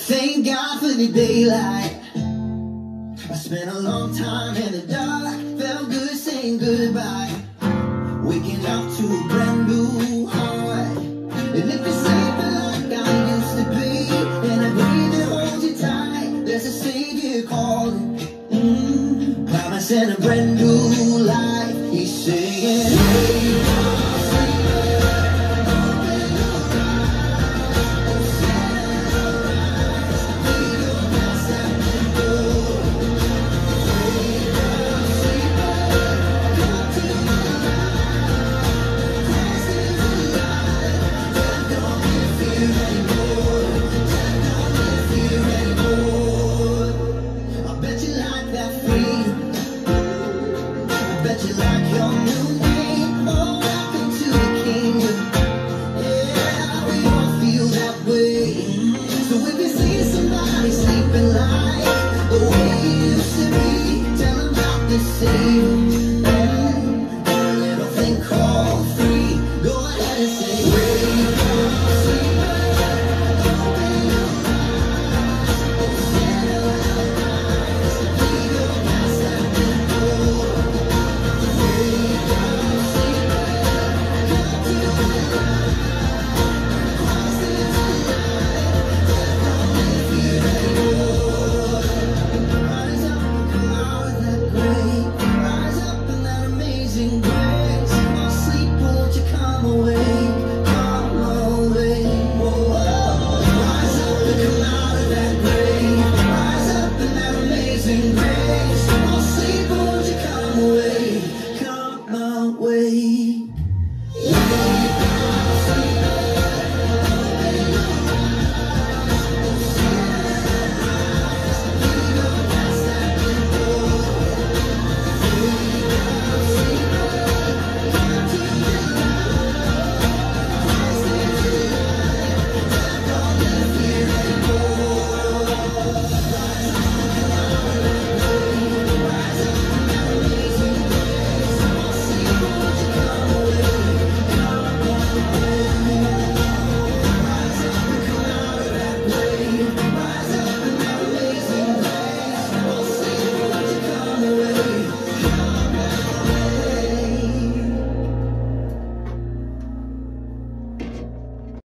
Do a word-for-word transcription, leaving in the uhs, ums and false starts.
Thank God for the daylight. I spent a long time in the dark. Felt good saying goodbye. Waking up to a brand new heart. And if it's sleeping like I used to be, and I breathe and hold you tight, there's a savior calling. Mm-hmm. Promising a brand new life. He's saying, hey, sleeping like the way you used to be. Tell them about the same.